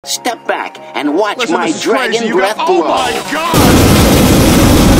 Step back and watch Listen, my this is dragon crazy. breath blow. Oh my God!